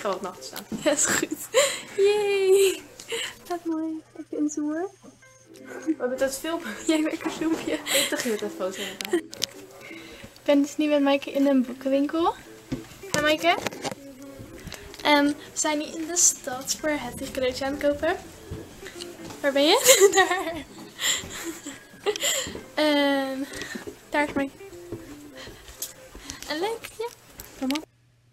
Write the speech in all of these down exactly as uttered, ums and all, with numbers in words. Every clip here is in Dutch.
ga op nacht staan. Ja, is goed. Yay! Gaat mooi. Even inzoomen. We hebben het filmen. Jij maakt een filmpje. Ik dacht je het foto hebben. Ik ben dus nu met Maaike in een boekenwinkel. Hi Maaike. En we zijn nu in de stad voor het cadeautje aan het kopen. Waar ben je? Daar. En daar is Maaike. En leuk, ja. Kom op.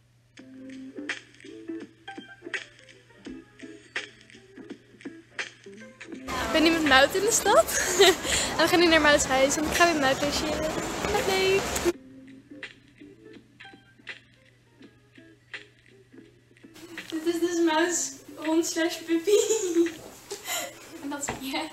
Ik ben nu met Mout in de stad. En we gaan nu naar Mouts huis. En ik ga met Mout logeren. Wat leuk. Dit is dus Mouts hond slash puppy. En dat is jij.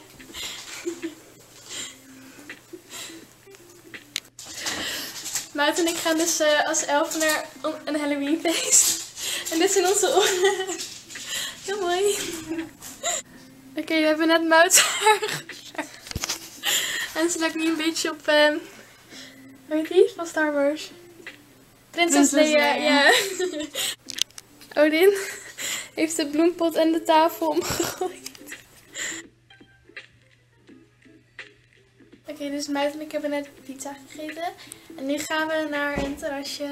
Mout en ik gaan dus uh, als elfen naar een Halloween feest. En dit zijn onze oren. Heel mooi. Oké, okay, we hebben net Mouts haar geschaard. En ze lijkt nu een beetje op, um, hoe heet die? Van Star Wars. Prinses Leia, ja. Odin heeft de bloempot en de tafel omgegooid. Oké, okay, dus Mout en ik hebben net pizza gegeten. En nu gaan we naar een terrasje.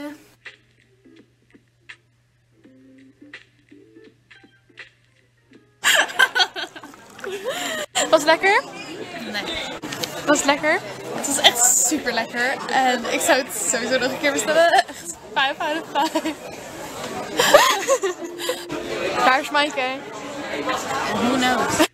Was het lekker? Nee. Was het lekker? Het was echt super lekker. En ik zou het sowieso nog een keer bestellen. Echt vijf out of vijf. Waar is Maaike? Who knows?